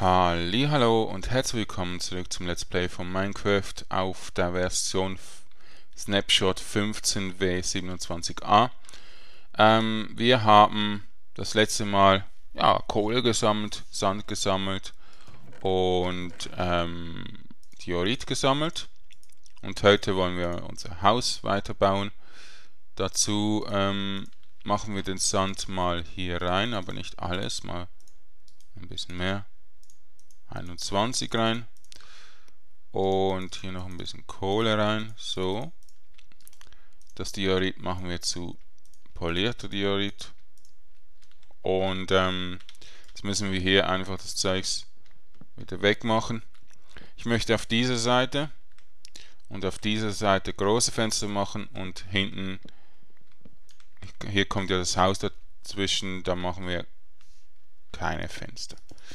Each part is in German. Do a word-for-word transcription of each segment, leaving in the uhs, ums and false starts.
Hallihallo und herzlich willkommen zurück zum Let's Play von Minecraft auf der Version Snapshot fünfzehn w siebenundzwanzig a. Ähm, wir haben das letzte Mal ja, Kohle gesammelt, Sand gesammelt und ähm, Diorit gesammelt. Und heute wollen wir unser Haus weiterbauen. Dazu ähm, machen wir den Sand mal hier rein, aber nicht alles, mal ein bisschen mehr. einundzwanzig rein und hier noch ein bisschen Kohle rein, so. Das Diorit machen wir zu polierter Diorit und ähm, jetzt müssen wir hier einfach das Zeugs wieder wegmachen. Ich möchte auf dieser Seite und auf dieser Seite große Fenster machen und hinten, hier kommt ja das Haus dazwischen, da machen wir keine Fenster.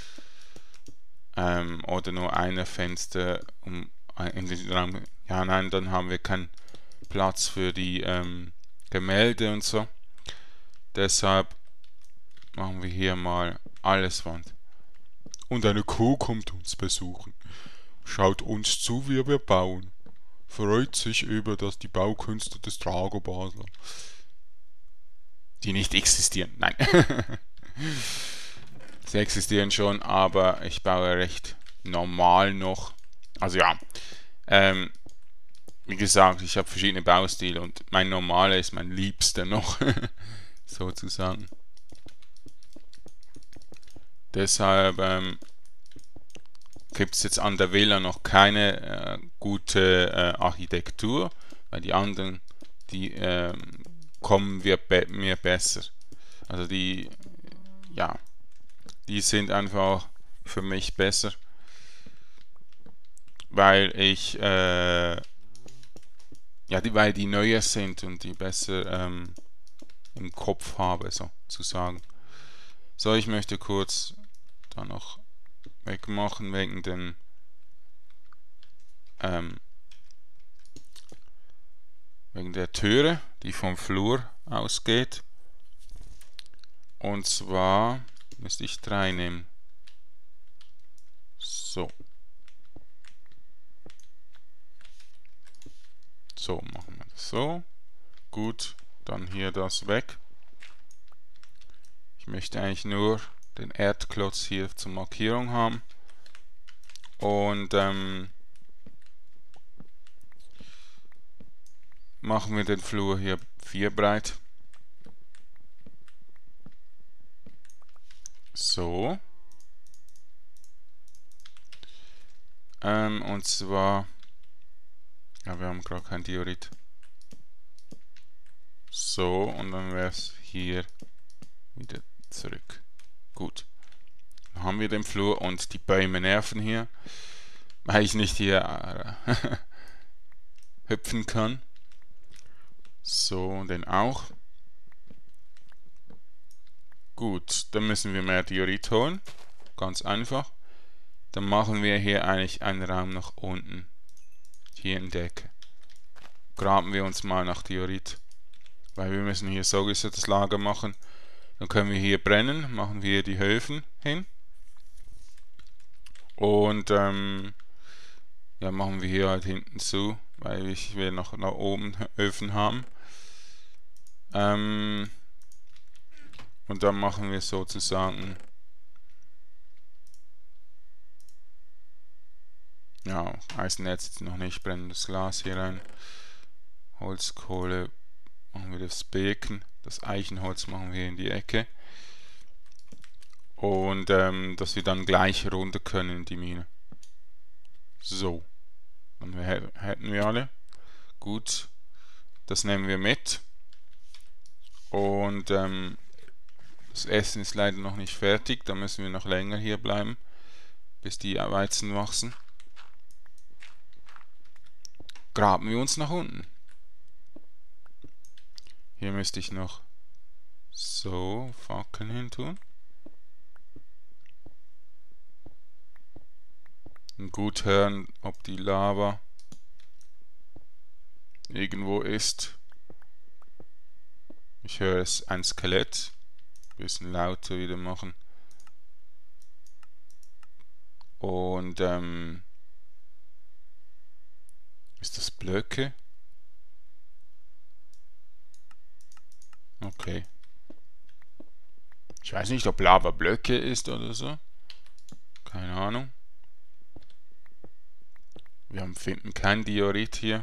Ähm, oder nur eine Fenster um in den Raum. Ja, nein, dann haben wir keinen Platz für die ähm, Gemälde und so. Deshalb machen wir hier mal alles Wand. Und eine Kuh kommt uns besuchen. Schaut uns zu, wie wir bauen. Freut sich über das die Baukünste des Drago Basler. Die nicht existieren. Nein. Sie existieren schon, aber ich baue recht normal noch. Also ja, ähm, wie gesagt, ich habe verschiedene Baustile und mein normaler ist mein liebster noch, sozusagen. Deshalb ähm, gibt es jetzt an der Villa noch keine äh, gute äh, Architektur, weil die anderen, die äh, kommen wir be mir besser. Also die, ja, die sind einfach für mich besser, weil ich, äh, ja, die, weil die neuer sind und die besser ähm, im Kopf habe, sozusagen. So, ich möchte kurz da noch wegmachen wegen den ähm, wegen der Türe, die vom Flur ausgeht. Und zwar müsste ich drei nehmen. So. So, machen wir das so. Gut, dann hier das weg. Ich möchte eigentlich nur den Erdklotz hier zur Markierung haben. Und ähm, machen wir den Flur hier vier breit. So. Ähm, und zwar, ja, wir haben gerade kein Diorit. So, und dann wäre es hier wieder zurück. Gut. Dann haben wir den Flur und die Bäume nerven hier, weil ich nicht hier äh, hüpfen kann. So, den auch. Gut, dann müssen wir mehr Diorit holen. Ganz einfach. Dann machen wir hier eigentlich einen Raum nach unten. Hier in der Ecke. Graben wir uns mal nach Diorit. Weil wir müssen hier sowieso das Lager machen. Dann können wir hier brennen. Machen wir hier die Öfen hin. Und ähm, ja, machen wir hier halt hinten zu. Weil ich will noch nach oben Öfen haben. Ähm, und dann machen wir sozusagen ja, Eisennetz jetzt noch nicht, brennendes Glas hier rein. Holzkohle machen wir das Beken. Das Eichenholz machen wir in die Ecke. Und ähm, dass wir dann gleich runter können in die Mine. So. Dann hätten wir alle. Gut. Das nehmen wir mit. Und ähm, das Essen ist leider noch nicht fertig. Da müssen wir noch länger hier bleiben, bis die Weizen wachsen. Graben wir uns nach unten. Hier müsste ich noch so Fackeln hin tun. Und gut hören, ob die Lava irgendwo ist. Ich höre es, ein Skelett. Bisschen lauter wieder machen. Und ähm, ist das Blöcke? Okay. Ich weiß nicht, ob Lava Blöcke ist oder so. Keine Ahnung. Wir haben, finden kein Diorit hier.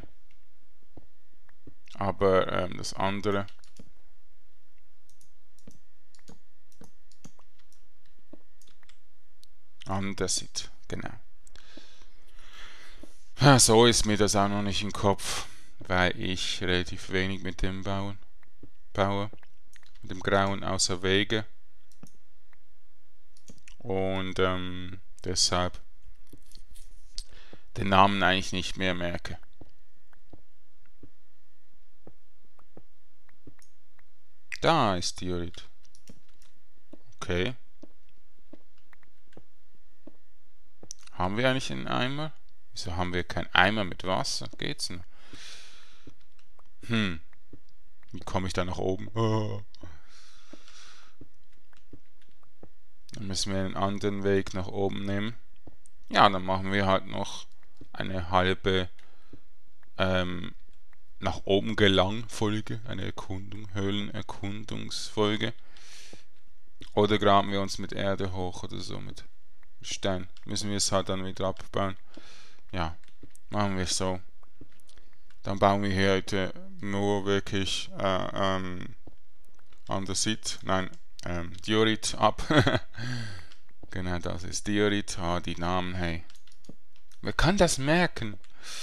Aber ähm, das andere. Andesit, genau. Ja, so ist mir das auch noch nicht im Kopf, weil ich relativ wenig mit dem bauen, baue. Mit dem Grauen außer Wege. Und ähm, deshalb den Namen eigentlich nicht mehr merke. Da ist Diorit. Okay. Haben wir eigentlich einen Eimer? Wieso haben wir keinen Eimer mit Wasser? Geht's noch? Hm. Wie komme ich da nach oben? Oh. Dann müssen wir einen anderen Weg nach oben nehmen. Ja, dann machen wir halt noch eine halbe ähm, nach oben gelang Folge, eine Erkundung, Höhlenerkundungsfolge. Oder graben wir uns mit Erde hoch oder so mit Stein. Müssen wir es halt dann wieder abbauen. Ja, machen wir es so. Dann bauen wir hier heute nur wirklich äh, ähm, Andesit, nein, ähm, Diorit ab. Genau, das ist Diorit. Ah, die Namen, hey. Wer kann das merken?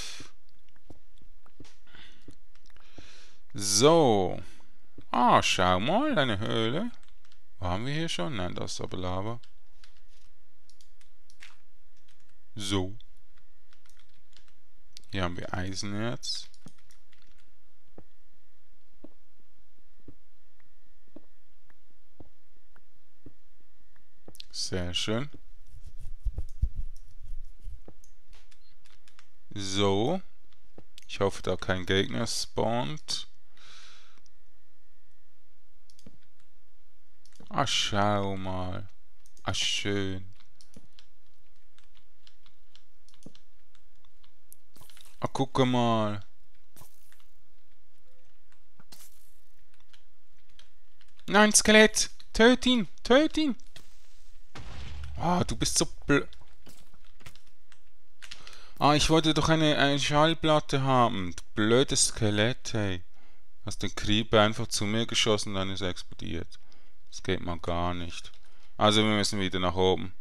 So. Ah, schau mal, eine Höhle. Haben wir hier schon? Nein, das ist aber Lava. So. Hier haben wir Eisenerz. Sehr schön. So. Ich hoffe, da kein Gegner spawnt. Ah, schau mal. Ah, schön. Ah, guck mal. Nein, Skelett. Töt ihn. Töt ihn. Ah, du bist so blöd. Ah, ich wollte doch eine, eine Schallplatte haben. Du blödes Skelett, hey. Hast den Creeper einfach zu mir geschossen und dann ist er explodiert. Das geht mal gar nicht. Also wir müssen wieder nach oben.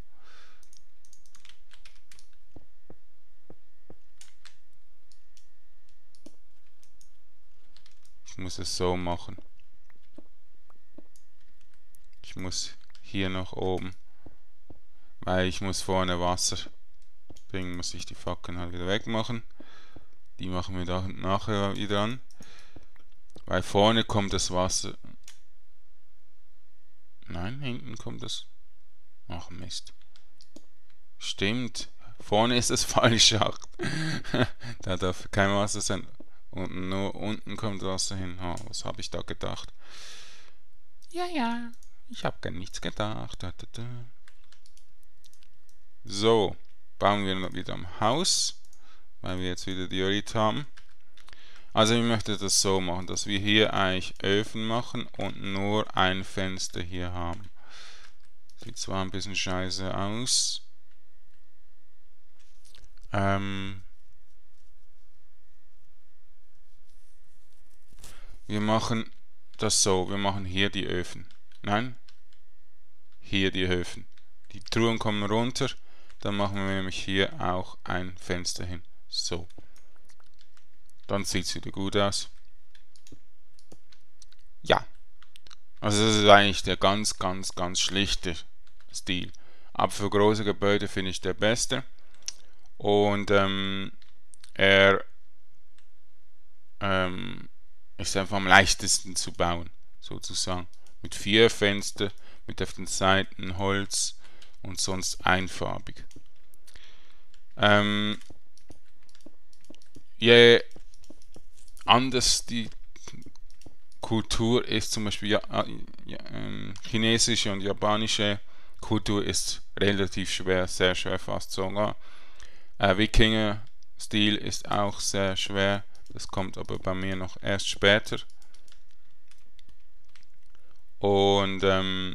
Ich muss es so machen. Ich muss hier nach oben. Weil ich muss vorne Wasser bringen, muss ich die Fackeln halt wieder wegmachen. Die machen wir da nachher wieder an. Weil vorne kommt das Wasser. Nein, hinten kommt das. Ach Mist. Stimmt. Vorne ist das falsche Schacht. Da darf kein Wasser sein. Unten, nur unten kommt Wasser hin. Oh, was habe ich da gedacht? Ja, ja. Ich habe gar nichts gedacht. Da, da, da. So. Bauen wir wieder am Haus. Weil wir jetzt wieder Diorit haben. Also ich möchte das so machen, dass wir hier eigentlich Öfen machen und nur ein Fenster hier haben. Sieht zwar ein bisschen scheiße aus. Ähm wir machen das so, wir machen hier die Öfen. Nein, hier die Öfen. Die Truhen kommen runter, dann machen wir nämlich hier auch ein Fenster hin. So. Dann sieht es wieder gut aus. Ja. Also das ist eigentlich der ganz, ganz, ganz schlichte Stil. Aber für große Gebäude finde ich der beste. Und ähm, er ähm, ist einfach am leichtesten zu bauen, sozusagen. Mit vier Fenstern, mit auf den Seiten Holz und sonst einfarbig. Ähm, je anders die Kultur ist, zum Beispiel ja, ja, ähm, chinesische und japanische Kultur ist relativ schwer, sehr schwer fast sogar. Äh, Wikinger-Stil ist auch sehr schwer, das kommt aber bei mir noch erst später. Und ähm,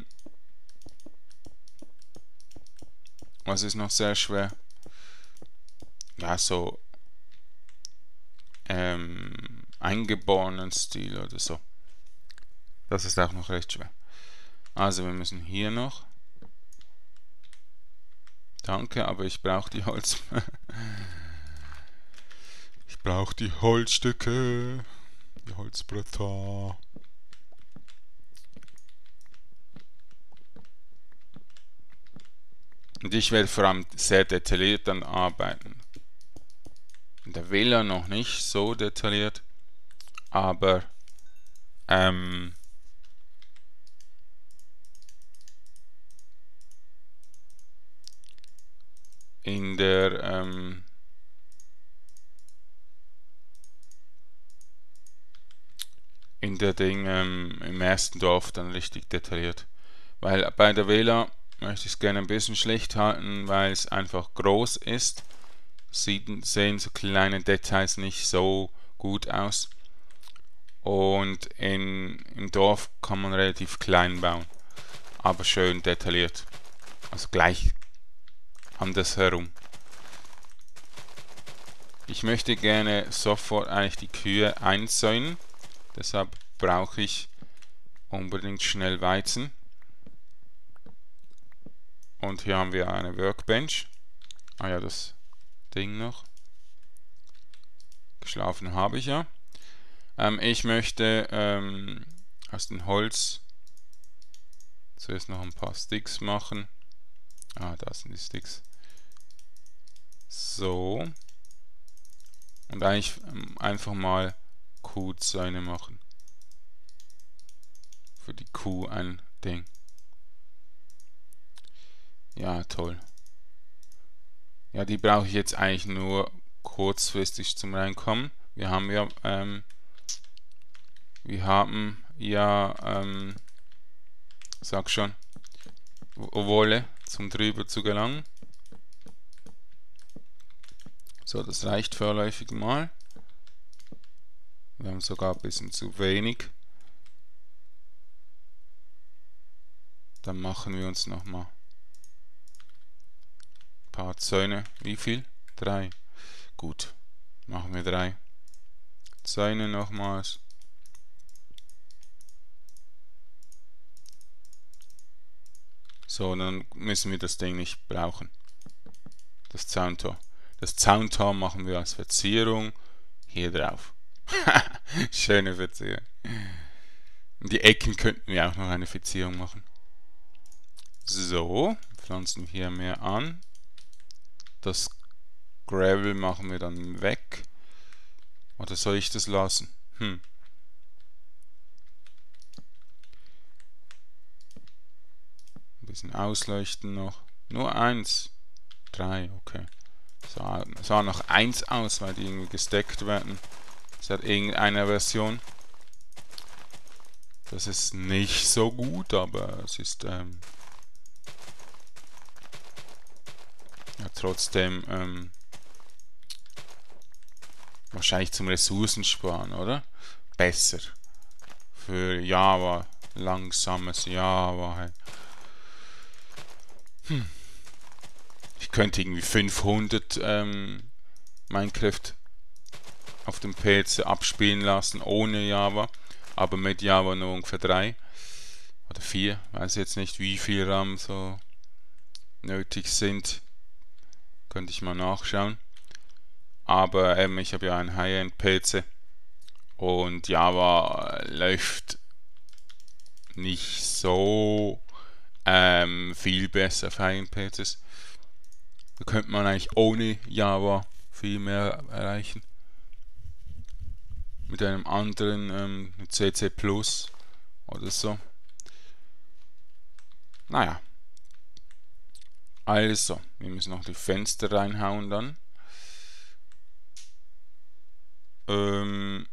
was ist noch sehr schwer? Ja, so ähm, eingeborenen Stil oder so. Das ist auch noch recht schwer. Also wir müssen hier noch. Danke, aber ich brauche die Holz. Ich brauche die Holzstücke. Die Holzbretter. Und ich werde vor allem sehr detailliert dann arbeiten. In der Villa noch nicht so detailliert, aber ähm, in der ähm, in der Ding ähm, im ersten Dorf dann richtig detailliert. Weil bei der Villa möchte ich es gerne ein bisschen schlicht halten, weil es einfach groß ist. Sieht, sehen so kleine Details nicht so gut aus. Und in, im Dorf kann man relativ klein bauen, aber schön detailliert. Also gleich andersherum. Ich möchte gerne sofort eigentlich die Kühe einzäunen, deshalb brauche ich unbedingt schnell Weizen. Und hier haben wir eine Workbench. Ah ja, das Ding noch. Geschlafen habe ich ja. Ähm, ich möchte ähm, aus dem Holz zuerst noch ein paar Sticks machen. Ah, da sind die Sticks. So. Und eigentlich ähm, einfach mal Kuhzäune machen. Für die Kuh ein Ding. Ja, toll. Ja, die brauche ich jetzt eigentlich nur kurzfristig zum Reinkommen. Wir haben ja, ähm, wir haben ja, ähm, sag schon, Wolle zum drüber zu gelangen. So, das reicht vorläufig mal. Wir haben sogar ein bisschen zu wenig. Dann machen wir uns nochmal ein paar Zäune. Wie viel? Drei. Gut, machen wir drei Zäune nochmals. So, dann müssen wir das Ding nicht brauchen. Das Zauntor. Das Zauntor machen wir als Verzierung hier drauf. Schöne Verzierung. Und die Ecken könnten wir auch noch eine Verzierung machen. So, pflanzen wir hier mehr an. Das Gravel machen wir dann weg. Oder soll ich das lassen? Hm. Ein bisschen ausleuchten noch. Nur eins. Drei, okay. Sah, sah noch eins aus, weil die irgendwie gesteckt werden. Das hat irgendeine Version. Das ist nicht so gut, aber es ist ähm, ja, trotzdem ähm, wahrscheinlich zum Ressourcensparen, oder? Besser. Für Java, langsames Java. Hey. Hm. Ich könnte irgendwie fünfhundert ähm, Minecraft auf dem P C abspielen lassen, ohne Java, aber mit Java nur ungefähr drei oder vier, weiß jetzt nicht, wie viel RAM so nötig sind, könnte ich mal nachschauen. Aber ähm, ich habe ja einen High-End-P C und Java läuft nicht so ähm, viel besser auf High-End-P Cs. Da könnte man eigentlich ohne Java viel mehr erreichen. Mit einem anderen ähm, C C Plus oder so. Naja. Also, wir müssen noch die Fenster reinhauen dann. Ähm,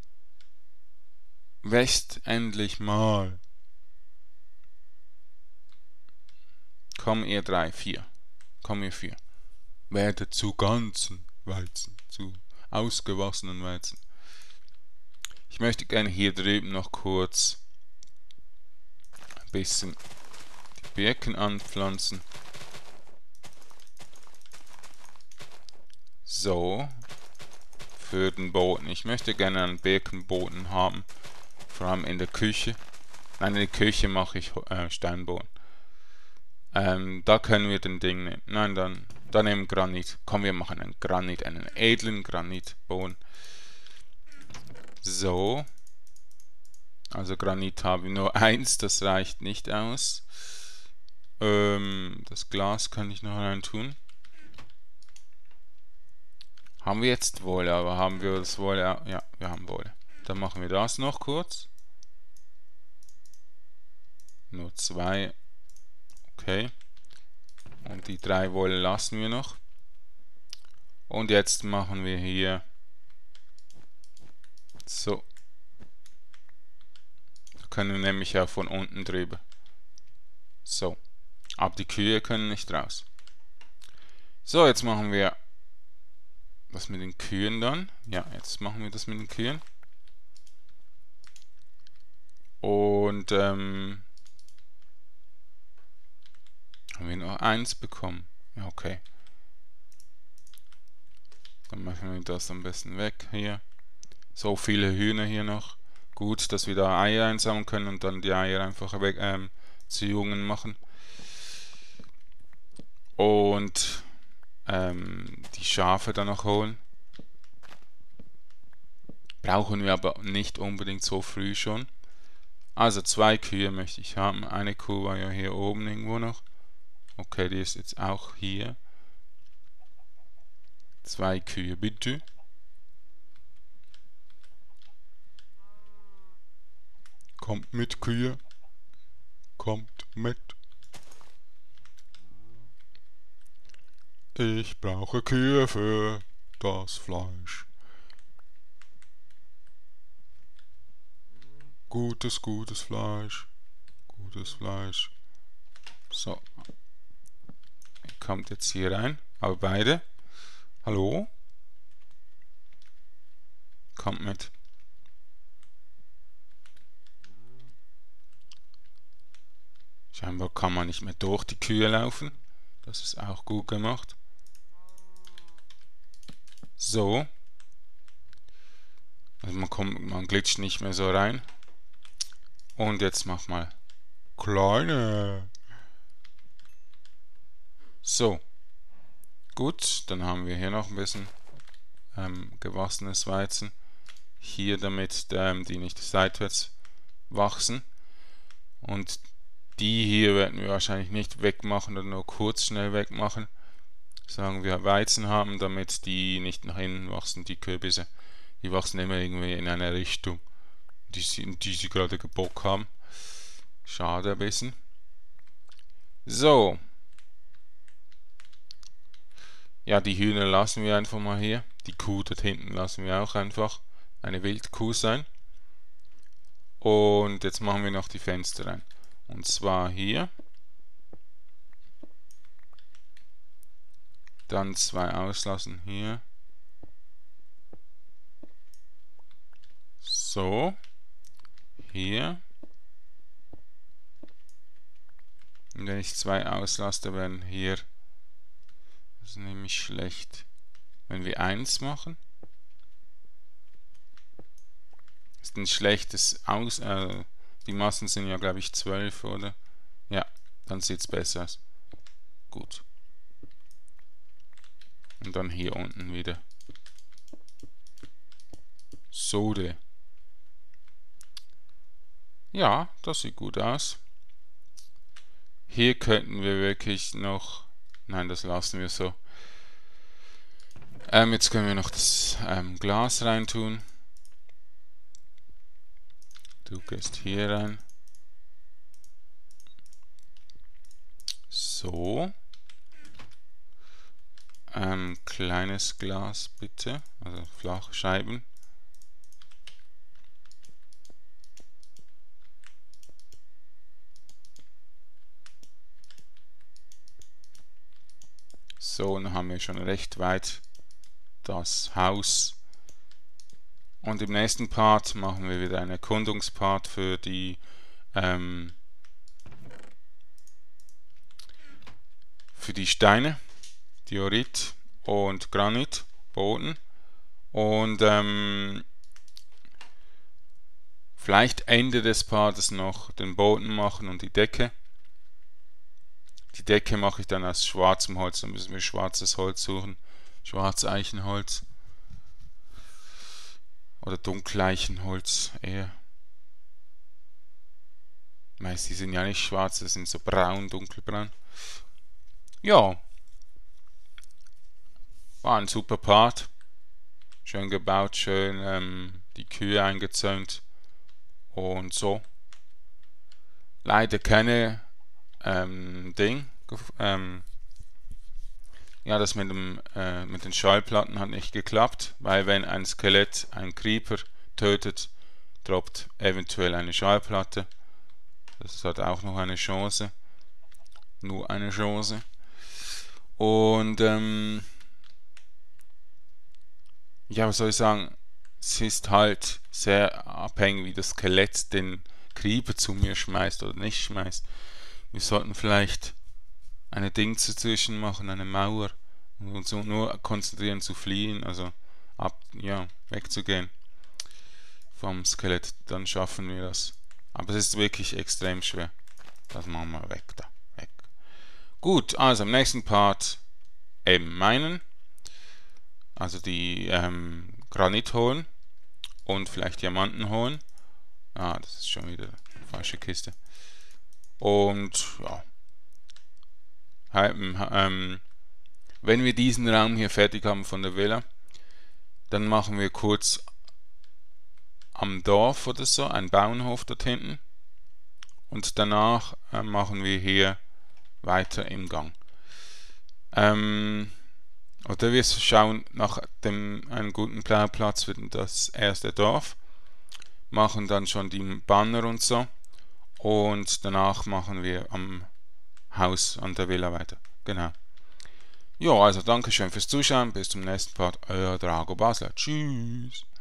West endlich mal. Komm ihr drei, vier. Komm ihr vier. Werde zu ganzen Weizen, zu ausgewaschenen Weizen. Ich möchte gerne hier drüben noch kurz ein bisschen die Birken anpflanzen. So, für den Boden. Ich möchte gerne einen Birkenboden haben, vor allem in der Küche. Nein, in der Küche mache ich äh, Steinboden. Ähm, da können wir den Ding nehmen. Nein, dann, dann nehmen Granit. Komm, wir machen einen Granit, einen edlen Granitboden. So. Also Granit habe ich nur eins, das reicht nicht aus. Ähm, das Glas kann ich noch rein tun. Haben wir jetzt Wolle, aber haben wir das Wolle? Ja, wir haben Wolle. Dann machen wir das noch kurz. Nur zwei. Okay. Und die drei Wolle lassen wir noch. Und jetzt machen wir hier so. Da können wir nämlich auch von unten drüber. So. Aber die Kühe können nicht raus. So, jetzt machen wir das mit den Kühen dann. Ja, jetzt machen wir das mit den Kühen. Und ähm, haben wir noch eins bekommen. Ja, okay. Dann machen wir das am besten weg hier. So viele Hühner hier noch. Gut, dass wir da Eier einsammeln können und dann die Eier einfach weg, ähm, zu Jungen machen. Und ähm, die Schafe dann noch holen. Brauchen wir aber nicht unbedingt so früh schon. Also zwei Kühe möchte ich haben. Eine Kuh war ja hier oben irgendwo noch. Okay, die ist jetzt auch hier. Zwei Kühe, bitte. Kommt mit, Kühe. Kommt mit. Ich brauche Kühe für das Fleisch. Gutes, gutes Fleisch. Gutes Fleisch. So. Ihr kommt jetzt hier rein. Aber beide. Hallo? Kommt mit. Scheinbar kann man nicht mehr durch die Kühe laufen. Das ist auch gut gemacht. So. Also man kommt, man glitscht nicht mehr so rein. Und jetzt mach mal kleine. So. Gut, dann haben wir hier noch ein bisschen ähm, gewachsenes Weizen. Hier, damit ähm, die nicht seitwärts wachsen. Und die hier werden wir wahrscheinlich nicht wegmachen oder nur kurz schnell wegmachen. Sagen wir Weizen haben, damit die nicht nach innen wachsen, die Kürbisse. Die wachsen immer irgendwie in eine Richtung, die sie, die sie gerade gebockt haben. Schade ein bisschen. So. Ja, die Hühner lassen wir einfach mal hier. Die Kuh dort hinten lassen wir auch einfach eine Wildkuh sein. Und jetzt machen wir noch die Fenster rein. Und zwar hier. Dann zwei auslassen hier. So. Hier. Und wenn ich zwei auslasse, werden hier. Das ist nämlich schlecht. Wenn wir eins machen. Ist ein schlechtes Aus. Äh, die Massen sind ja, glaube ich, zwölf, oder? Ja, dann sieht es besser aus. Gut. Und dann hier unten wieder. Sode. Ja, das sieht gut aus. Hier könnten wir wirklich noch... Nein, das lassen wir so. Ähm, jetzt können wir noch das ähm, Glas reintun. Du gehst hier rein. So. Ähm, kleines Glas bitte. Also flache Scheiben. So, dann haben wir schon recht weit das Haus. Und im nächsten Part machen wir wieder einen Erkundungspart für die ähm, für die Steine, Diorit und Granit, Boden. Und ähm, vielleicht Ende des Partes noch den Boden machen und die Decke. Die Decke mache ich dann aus schwarzem Holz, dann müssen wir schwarzes Holz suchen, Schwarzeichenholz oder Dunkleichenholz eher. Meist die sind ja nicht schwarz, das sind so braun, dunkelbraun. Ja, war ein super Part, schön gebaut, schön ähm, die Kühe eingezäunt und so. Leider keine ähm, Ding, ähm, ja, das mit, dem, äh, mit den Schallplatten hat nicht geklappt, weil wenn ein Skelett einen Creeper tötet, droppt eventuell eine Schallplatte. Das hat auch noch eine Chance. Nur eine Chance. Und ähm, ja, was soll ich sagen? Es ist halt sehr abhängig, wie das Skelett den Creeper zu mir schmeißt oder nicht schmeißt. Wir sollten vielleicht eine Ding dazwischen machen, eine Mauer und uns nur konzentrieren zu fliehen, also ab, ja, wegzugehen vom Skelett, dann schaffen wir das. Aber es ist wirklich extrem schwer. Das machen wir weg da, weg. Gut, also im nächsten Part eben meinen, also die ähm, Granit holen und vielleicht Diamanten holen. Ah, das ist schon wieder eine falsche Kiste. Und ja, ähm, wenn wir diesen Raum hier fertig haben von der Villa, dann machen wir kurz am Dorf oder so einen Bauernhof dort hinten und danach äh, machen wir hier weiter im Gang. Ähm, oder wir schauen nach dem einen guten Platz für das erste Dorf, machen dann schon die Banner und so und danach machen wir am Haus an der Villa weiter. Genau. Ja, also danke schön fürs Zuschauen. Bis zum nächsten Part. Euer Drago Basler. Tschüss.